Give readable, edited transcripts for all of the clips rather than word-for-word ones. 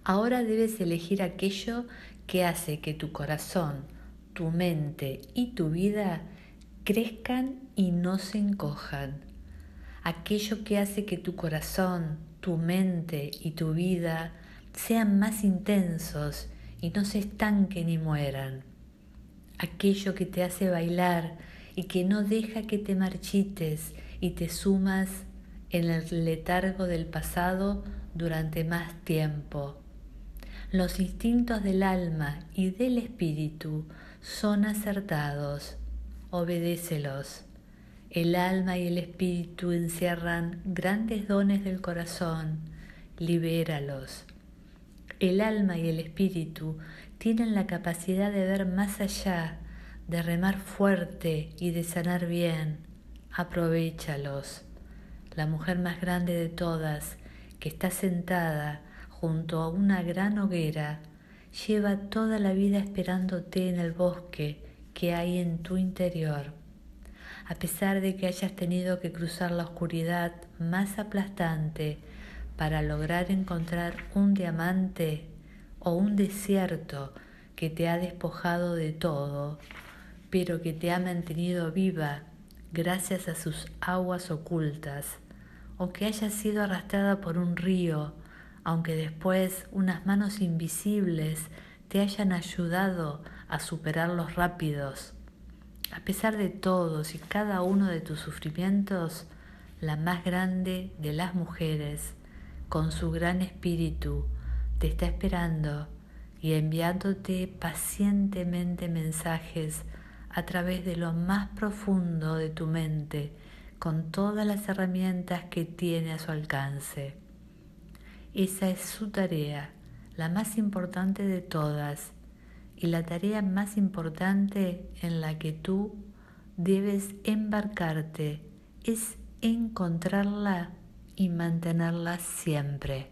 Ahora debes elegir aquello que hace que tu corazón, tu mente y tu vida crezcan y no se encojan. Aquello que hace que tu corazón, tu mente y tu vida sean más intensos y no se estanquen y mueran. Aquello que te hace bailar y que no deja que te marchites y te sumas en el letargo del pasado durante más tiempo. Los instintos del alma y del espíritu son acertados. Obedécelos. El alma y el espíritu encierran grandes dones del corazón. Libéralos. El alma y el espíritu tienen la capacidad de ver más allá, de remar fuerte y de sanar bien. Aprovéchalos. La mujer más grande de todas, que está sentada junto a una gran hoguera, lleva toda la vida esperándote en el bosque que hay en tu interior. A pesar de que hayas tenido que cruzar la oscuridad más aplastante para lograr encontrar un diamante o un desierto que te ha despojado de todo, pero que te ha mantenido viva gracias a sus aguas ocultas, o que hayas sido arrastrada por un río, aunque después unas manos invisibles te hayan ayudado a superarlos rápidos. A pesar de todos y cada uno de tus sufrimientos, la más grande de las mujeres, con su gran espíritu, te está esperando y enviándote pacientemente mensajes a través de lo más profundo de tu mente, con todas las herramientas que tiene a su alcance. Esa es su tarea, la más importante de todas, y la tarea más importante en la que tú debes embarcarte es encontrarla y mantenerla siempre.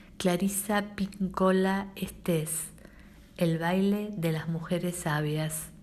Clarissa Pinkola Estés, El baile de las mujeres sabias.